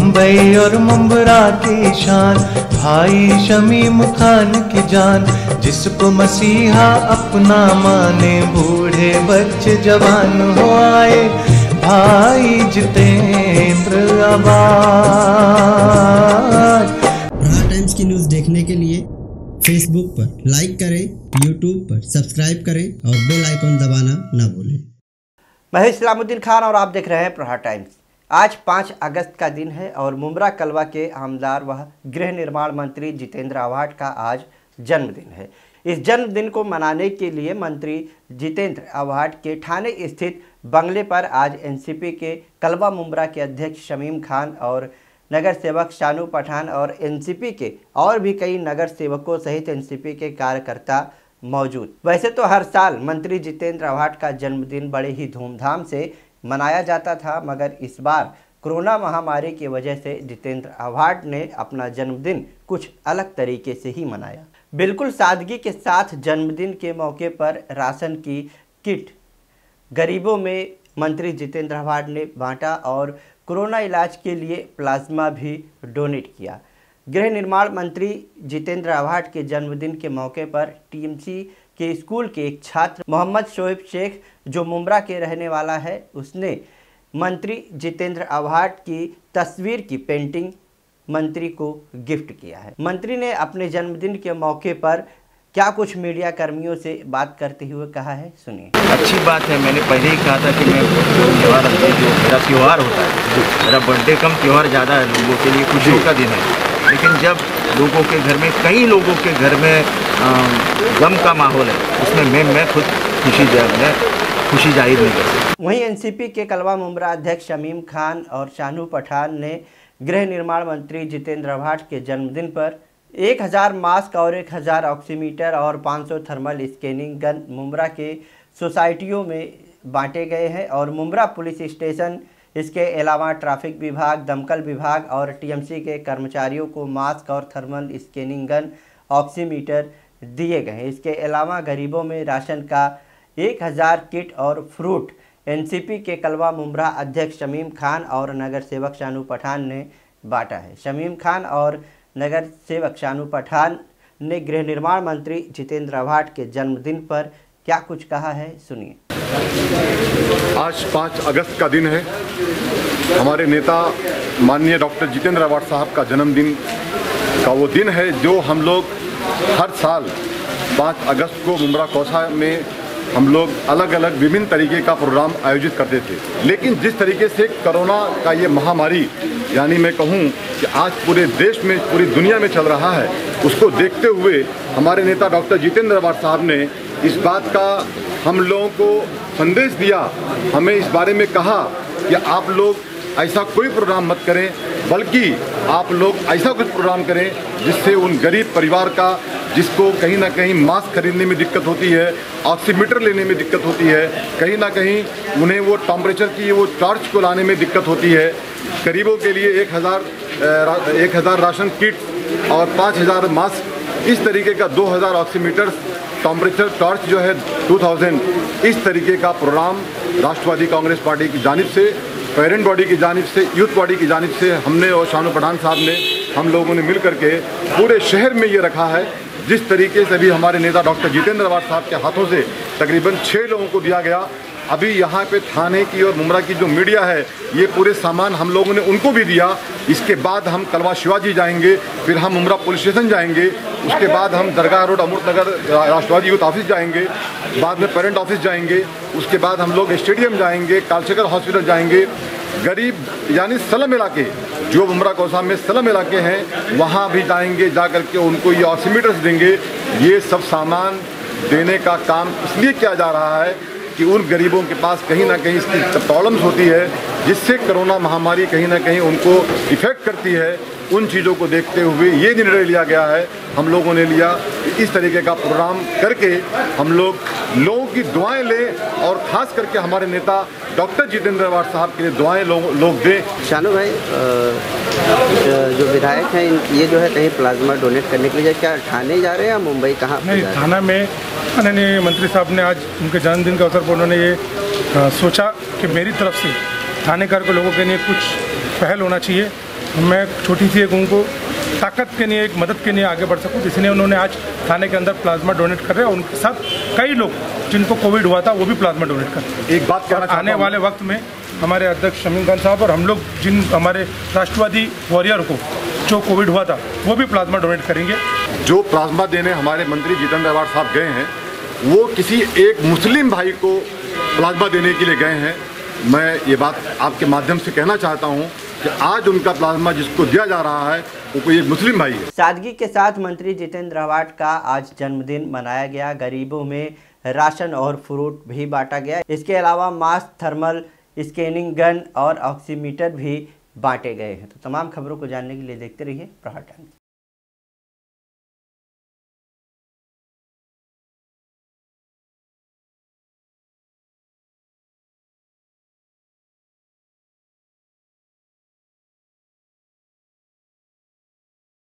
मुंबई और मुंबरा की शान, भाई शमीम खान की जान, जिसको मसीहा अपना माने, बूढ़े बच्चे जवान हो आए, भाई जितेंद्र आबाद। प्रहार टाइम्स की न्यूज़ देखने के लिए फेसबुक पर लाइक करें, यूट्यूब पर सब्सक्राइब करें और बेल आइकन दबाना ना भूलें। मैं इस्लामुद्दीन खान और आप देख रहे हैं प्रहार टाइम्स। आज 5 अगस्त का दिन है और मुंब्रा कलवा के आमदार व गृह निर्माण मंत्री जितेंद्र आव्हाड का आज जन्मदिन है। इस जन्मदिन को मनाने के लिए मंत्री जितेंद्र आव्हाड के ठाणे स्थित बंगले पर आज एनसीपी के कलवा मुंब्रा के अध्यक्ष शमीम खान और नगर सेवक शानू पठान और एनसीपी के और भी कई नगर सेवकों सहित एनसीपी के कार्यकर्ता मौजूद। वैसे तो हर साल मंत्री जितेंद्र आव्हाड का जन्मदिन बड़े ही धूमधाम से मनाया जाता था, मगर इस बार कोरोना महामारी की वजह से जितेंद्र आव्हाड ने अपना जन्मदिन कुछ अलग तरीके से ही मनाया। बिल्कुल सादगी के साथ जन्मदिन के मौके पर राशन की किट गरीबों में मंत्री जितेंद्र आव्हाड ने बांटा और कोरोना इलाज के लिए प्लाज्मा भी डोनेट किया। गृह निर्माण मंत्री जितेंद्र आव्हाड के जन्मदिन के मौके पर टीएमसी के स्कूल के एक छात्र मोहम्मद शोएब शेख, जो मुंब्रा के रहने वाला है, उसने मंत्री जितेंद्र आव्हाड की तस्वीर की पेंटिंग मंत्री को गिफ्ट किया है। मंत्री ने अपने जन्मदिन के मौके पर क्या कुछ मीडिया कर्मियों से बात करते हुए कहा है, सुनिए। अच्छी बात है, मैंने पहले ही कहा था कि मैं त्यौहार, जो मेरा त्यौहार होता है, मेरा बर्थडे कम त्यौहार ज़्यादा है, लोगों के लिए खुशियों का दिन है। लेकिन जब लोगों के घर में, कई लोगों के घर में गम का माहौल है, उसमें मैं खुद खुशी जाहिर नहीं कर सकता। वहीं एनसीपी के कलवा मुंब्रा अध्यक्ष शमीम खान और शानू पठान ने गृह निर्माण मंत्री जितेंद्र आव्हाड के जन्मदिन पर 1000 मास्क और 1000 ऑक्सीमीटर और 500 थर्मल स्कैनिंग गन मुंब्रा के सोसाइटियों में बांटे गए हैं और मुंब्रा पुलिस स्टेशन, इसके अलावा ट्रैफिक विभाग, दमकल विभाग और टीएमसी के कर्मचारियों को मास्क और थर्मल स्कैनिंग गन, ऑक्सीमीटर दिए गए हैं। इसके अलावा गरीबों में राशन का 1000 किट और फ्रूट एनसीपी के कलवा मुंब्रा अध्यक्ष शमीम खान और नगर सेवक शानू पठान ने बांटा है। शमीम खान और नगर सेवक शानू पठान ने गृह निर्माण मंत्री जितेंद्र आव्हाड के जन्मदिन पर क्या कुछ कहा है, सुनिए। आज 5 अगस्त का दिन है। हमारे नेता माननीय डॉक्टर जितेंद्र आव्हाड साहब का जन्मदिन का वो दिन है जो हम लोग हर साल 5 अगस्त को मुंब्रा कौसा में हम लोग अलग अलग विभिन्न तरीके का प्रोग्राम आयोजित करते थे। लेकिन जिस तरीके से कोरोना का ये महामारी, यानी मैं कहूँ कि आज पूरे देश में, पूरी दुनिया में चल रहा है, उसको देखते हुए हमारे नेता डॉक्टर जितेंद्र आव्हाड साहब ने इस बात का हम लोगों को संदेश दिया, हमें इस बारे में कहा कि आप लोग ऐसा कोई प्रोग्राम मत करें, बल्कि आप लोग ऐसा कुछ प्रोग्राम करें जिससे उन गरीब परिवार का, जिसको कहीं ना कहीं मास्क खरीदने में दिक्कत होती है, ऑक्सीमीटर लेने में दिक्कत होती है, कहीं ना कहीं उन्हें वो टेम्परेचर की वो टॉर्च को लाने में दिक्कत होती है। गरीबों के लिए 1000 राशन किट और 5000 मास्क, इस तरीके का 2000 ऑक्सीमीटर, टेम्परेचर टॉर्च जो है 2000, इस तरीके का प्रोग्राम राष्ट्रवादी कांग्रेस पार्टी की जानिब से, पेरेंट बॉडी की जानिब से, यूथ बॉडी की जानिब से हमने और शानू पठान साहब ने, हम लोगों ने मिल करके पूरे शहर में ये रखा है। जिस तरीके से भी हमारे नेता डॉक्टर जितेंद्र आव्हाड साहब के हाथों से तकरीबन 6 लोगों को दिया गया। अभी यहाँ पे थाने की और मुंब्रा की जो मीडिया है, ये पूरे सामान हम लोगों ने उनको भी दिया। इसके बाद हम कलवा शिवाजी जाएंगे, फिर हम मुंब्रा पुलिस स्टेशन जाएंगे, उसके बाद हम दरगाह road Amritnagar Rashtrawadi youth office जाएंगे, बाद में पेरेंट ऑफिस जाएंगे, उसके बाद हम लोग स्टेडियम जाएंगे, कालशेखर हॉस्पिटल जाएंगे। गरीब यानी स्लम इलाके, जो मुंब्रा कौसा में स्लम इलाके हैं, वहाँ भी जाएंगे, जा करके उनको ये ऑक्सीमीटर्स देंगे। ये सब सामान देने का काम इसलिए किया जा रहा है कि उन गरीबों के पास कहीं ना कहीं इसकी प्रॉब्लम्स होती है, जिससे कोरोना महामारी कहीं ना कहीं उनको इफ़ेक्ट करती है। उन चीज़ों को देखते हुए ये निर्णय लिया गया है, हम लोगों ने लिया कि इस तरीके का प्रोग्राम करके हम लोगों की दुआएं लें और ख़ास करके हमारे नेता डॉक्टर जितेंद्र आव्हाड साहब के लिए दुआएं लोग दें। शानू भाई, जो विधायक हैं, ये जो है कहीं प्लाज्मा डोनेट करने के लिए क्या ठाणे जा रहे हैं या मुंबई, कहाँ? नहीं, थाना में माननीय मंत्री साहब ने आज उनके जन्मदिन के अवसर पर उन्होंने ये सोचा कि मेरी तरफ से थानेदार को लोगों के लिए कुछ पहल होना चाहिए मैं छोटी सी एक उनको ताकत के लिए, एक मदद के लिए आगे बढ़ सकूँ, इसलिए उन्होंने आज थाने के अंदर प्लाज्मा डोनेट कर रहे हैं और उनके साथ कई लोग जिनको कोविड हुआ था वो भी प्लाज्मा डोनेट कर रहे हैं। एक बात कहना आने वाले वक्त में हमारे अध्यक्ष शमीम खान साहब और हम लोग जिन हमारे राष्ट्रवादी वॉरियर को जो कोविड हुआ था वो भी प्लाज्मा डोनेट करेंगे। जो प्लाज्मा देने हमारे मंत्री जितेंद्र अवाड साहब गए हैं वो किसी एक मुस्लिम भाई को प्लाज्मा देने के लिए गए हैं। मैं ये बात आपके माध्यम से कहना चाहता हूँ कि आज उनका प्लाज्मा जिसको दिया जा रहा है वो कोई एक मुस्लिम भाई है। सादगी के साथ मंत्री जितेंद्र अवाड का आज जन्मदिन मनाया गया। गरीबों में राशन और फ्रूट भी बांटा गया। इसके अलावा मास्क, थर्मल स्कैनिंग गन और ऑक्सीमीटर भी बांटे गए हैं। तो तमाम खबरों को जानने के लिए देखते रहिए प्रहार टाइम्स।